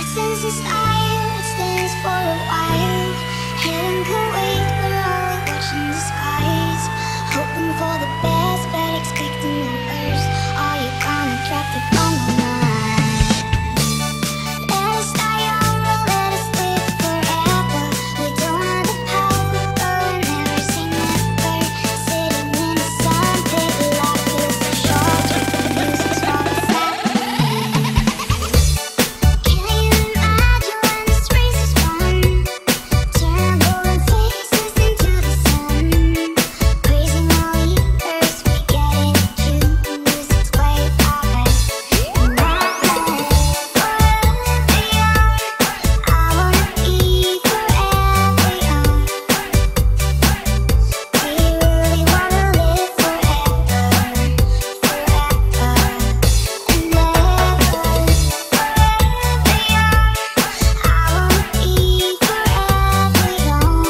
Since the style, it stands for a while. Heaven can wait, we're all watching the skies, hoping for the best, but expecting the worst. Are you gonna drop the bomb or not? Let us die young or let us live forever. We don't have the power, but we'll never say never. Sitting in the sun, take life feels so short. With the music's all that's happening. Can you imagine when this race is won? Turn golden faces into the sun. Praising all years, we get it. Choose its way back. And I wanna live forever young. I wanna be forever young. Do you really wanna live forever, forever and ever? Forever young. I wanna be forever young.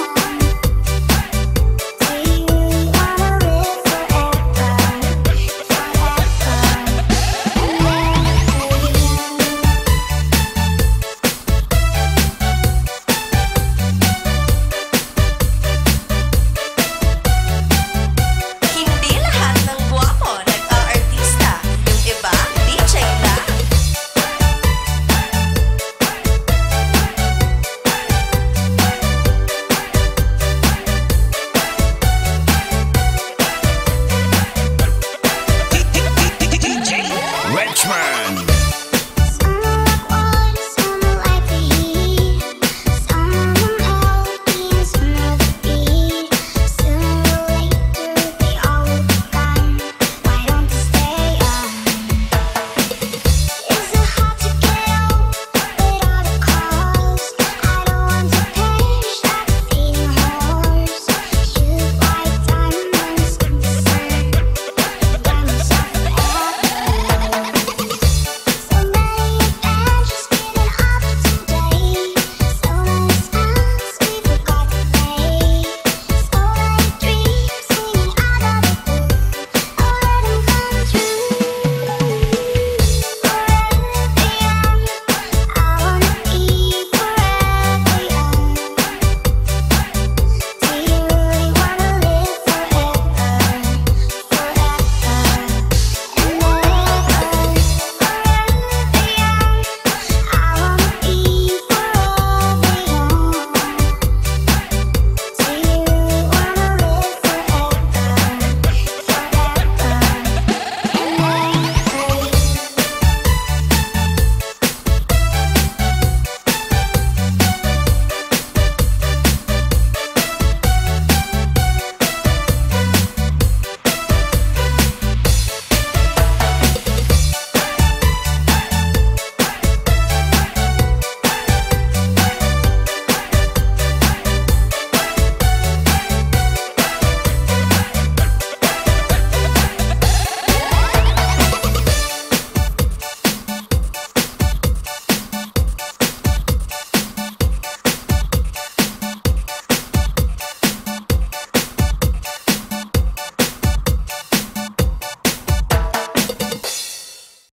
Do you really wanna live forever, Hindi lahat ng gwapo nag-aartista. Yung iba, DJ lang. DJ Richmond.